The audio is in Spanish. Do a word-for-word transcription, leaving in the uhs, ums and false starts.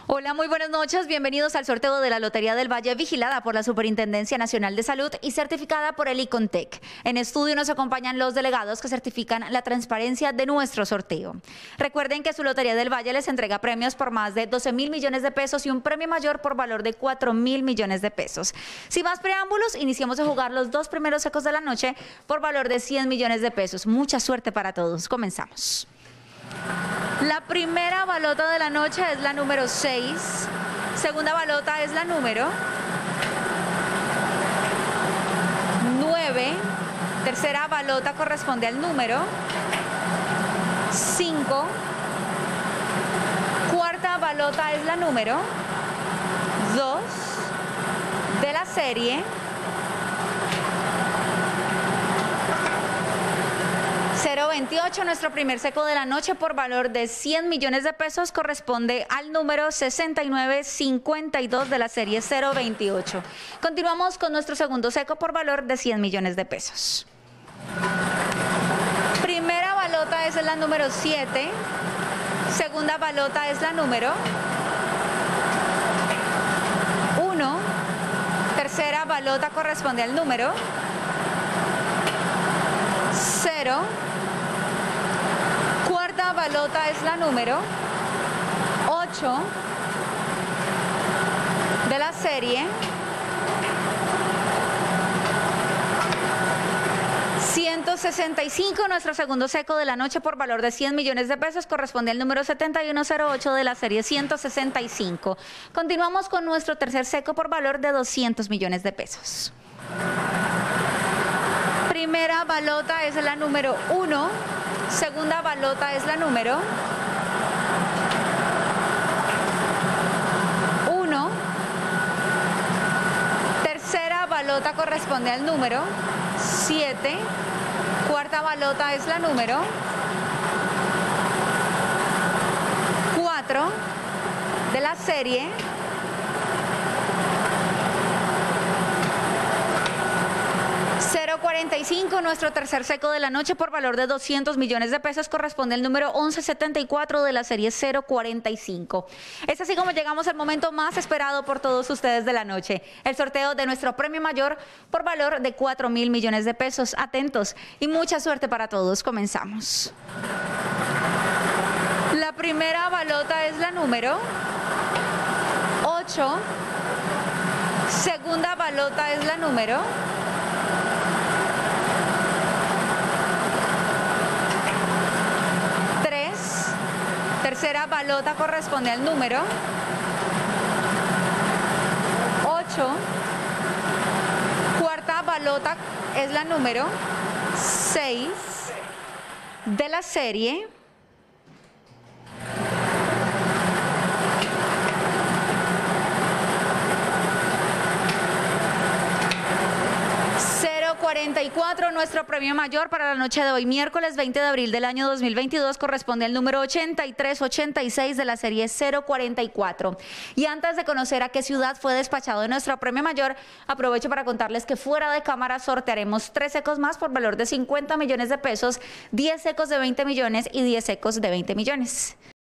Hola, muy buenas noches. Bienvenidos al sorteo de la Lotería del Valle, vigilada por la Superintendencia Nacional de Salud y certificada por el ICONTEC. En estudio nos acompañan los delegados que certifican la transparencia de nuestro sorteo. Recuerden que su Lotería del Valle les entrega premios por más de doce mil millones de pesos y un premio mayor por valor de cuatro mil millones de pesos. Sin más preámbulos, iniciamos a jugar los dos primeros secos de la noche por valor de cien millones de pesos. Mucha suerte para todos. Comenzamos. La primera balota de la noche es la número seis, segunda balota es la número nueve, tercera balota corresponde al número cinco, cuarta balota es la número dos de la serie cero veintiocho. Nuestro primer seco de la noche por valor de cien millones de pesos corresponde al número sesenta y nueve cincuenta y dos de la serie cero veintiocho. Continuamos con nuestro segundo seco por valor de cien millones de pesos. Primera balota es la número siete, segunda balota es la número uno, tercera balota corresponde al número cero, cuarta balota es la número ocho de la serie ciento sesenta y cinco. Nuestro segundo seco de la noche por valor de cien millones de pesos corresponde al número setenta y uno cero ocho de la serie ciento sesenta y cinco. Continuamos con nuestro tercer seco por valor de doscientos millones de pesos. Primera balota es la número uno, segunda balota es la número uno, tercera balota corresponde al número siete, cuarta balota es la número cuatro de la serie cero cuarenta y cinco. Nuestro tercer seco de la noche por valor de doscientos millones de pesos corresponde al número once setenta y cuatro de la serie cero cuarenta y cinco. Es así como llegamos al momento más esperado por todos ustedes de la noche, el sorteo de nuestro premio mayor por valor de cuatro mil millones de pesos. Atentos y mucha suerte para todos. Comenzamos. La primera balota es la número ocho, segunda balota es la número tercera balota corresponde al número ocho, cuarta balota es la número seis de la serie cuarenta y cuatro. Nuestro premio mayor para la noche de hoy, miércoles veinte de abril del año dos mil veintidós, corresponde al número ochenta y tres ochenta y seis de la serie cero cuarenta y cuatro. Y antes de conocer a qué ciudad fue despachado nuestro premio mayor, aprovecho para contarles que fuera de cámara sortearemos tres secos más por valor de cincuenta millones de pesos, diez secos de veinte millones y diez secos de veinte millones.